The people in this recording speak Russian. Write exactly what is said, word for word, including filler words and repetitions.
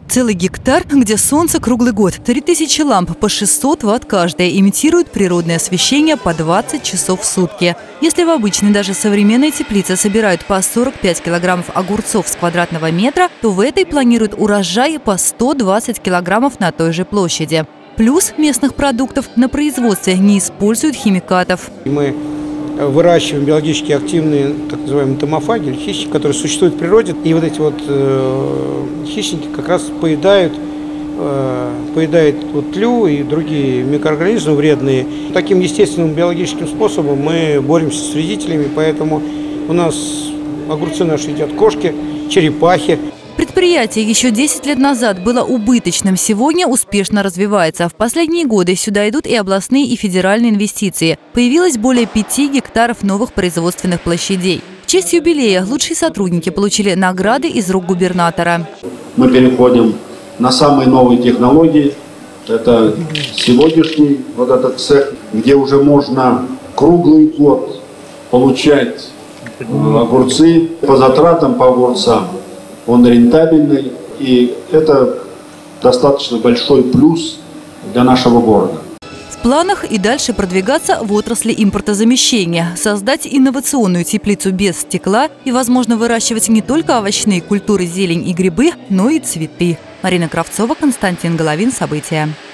Целый гектар, где солнце круглый год. три тысячи ламп по шестьсот ватт каждая имитируют природное освещение по двадцать часов в сутки. Если в обычной, даже современной теплице собирают по сорок пять килограммов огурцов с квадратного метра, то в этой планируют урожай по сто двадцать килограммов на той же площади. Плюс местных продуктов на производстве не используют химикатов. Мы выращиваем биологически активные, так называемые томофаги, или хищники, которые существуют в природе. И вот эти вот э, хищники как раз поедают, э, поедают вот тлю и другие микроорганизмы вредные. Таким естественным биологическим способом мы боремся с вредителями, поэтому у нас огурцы наши едят кошки, черепахи. Предприятие еще десять лет назад было убыточным, сегодня успешно развивается. В последние годы сюда идут и областные, и федеральные инвестиции. Появилось более пяти гектаров новых производственных площадей. В честь юбилея лучшие сотрудники получили награды из рук губернатора. Мы переходим на самые новые технологии. Это сегодняшний вот этот цех, где уже можно круглый год получать огурцы по затратам по огурцам. Он рентабельный, и это достаточно большой плюс для нашего города. В планах и дальше продвигаться в отрасли импортозамещения, создать инновационную теплицу без стекла и, возможно, выращивать не только овощные культуры, зелень и грибы, но и цветы. Марина Кравцова, Константин Головин. События.